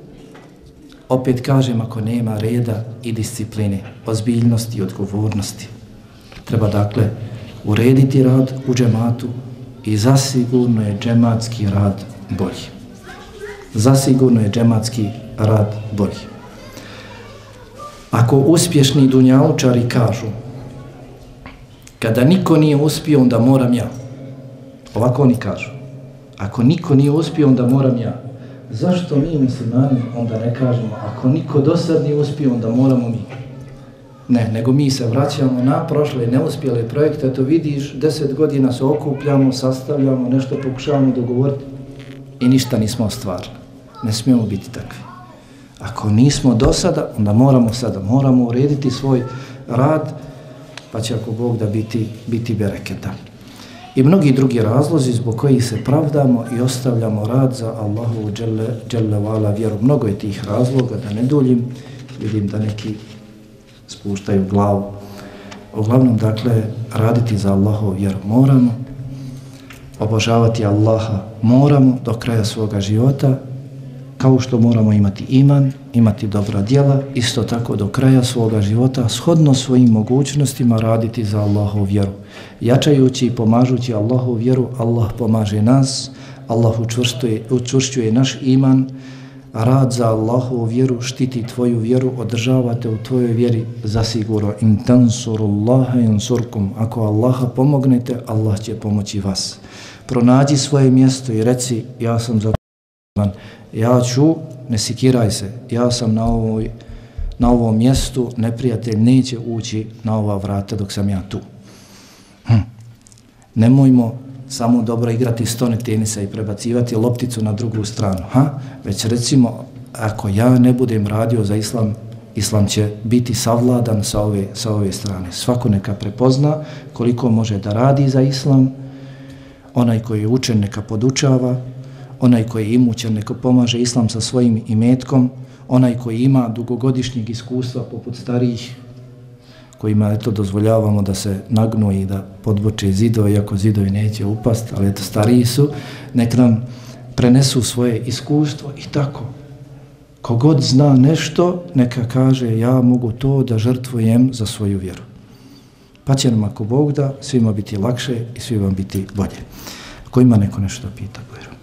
Opet kažem, ako nema reda i discipline, ozbiljnosti i odgovornosti. Treba dakle urediti rad u džematu i zasigurno je džematski rad bolji. Zasigurno je džematski rad bolji. Ako uspješni dunjalučari kažu, kada niko nije uspio, onda moram ja. Ovako oni kažu. Ako niko nije uspio, onda moram ja. Zašto mi muslimani onda ne kažemo, ako niko do sad nije uspio, onda moramo mi? Ne, nego mi se vraćamo na prošle neuspjele projekte, to vidiš, deset godina se okupljamo, sastavljamo, nešto pokušavamo dogovoriti i ništa nismo ostvarili. Ne smijemo biti takvi. Ako nismo do sada, onda moramo sada, moramo urediti svoj rad, pa će ako Bog da biti, biti bereketa. I mnogi drugi razlozi zbog kojih se pravdamo i ostavljamo rad za Allahu dželle, dželle vala vjeru. Mnogo je tih razloga, da ne duljim, vidim da neki spuštaju glavu. Uglavnom, dakle, raditi za Allahu vjeru moramo, obožavati Allaha moramo do kraja svoga života kao što moramo imati iman, imati dobra djela, isto tako do kraja svoga života, shodno svojim mogućnostima raditi za Allahovu vjeru. Jačajući i pomažući Allahovu vjeru, Allah pomaže nas, Allah učvršćuje, učvršćuje naš iman, a rad za Allahovu vjeru štiti tvoju vjeru, održavate u tvojoj vjeri zasigurno. In tansurullaha yansurkum. Ako Allaha pomognete, Allah će pomoći vas. Pronađi svoje mjesto i reci, ja sam za ja ću, ne sikiraj se, ja sam na, ovoj, na ovom mjestu, neprijatelj neće ući na ova vrata dok sam ja tu. Hm. Nemojmo samo dobro igrati stone tenisa i prebacivati lopticu na drugu stranu, ha? Već recimo, ako ja ne budem radio za islam, islam će biti savladan sa ove, sa ove strane. Svako neka prepozna koliko može da radi za islam, onaj koji je učen neka podučava, onaj koji je imućan neka pomaže islam sa svojim imetkom, onaj koji ima dugogodišnjeg iskustva poput starijih, kojima eto dozvoljavamo da se nagnu i da podboče zidove, iako zidovi neće upast, ali eto stariji su, nek nam prenesu svoje iskustvo i tako. Kogod zna nešto, neka kaže ja mogu to da žrtvujem za svoju vjeru. Pa će nam ako Bog da svima biti lakše i svima biti bolje. Ako ima neko nešto pita, Bojro.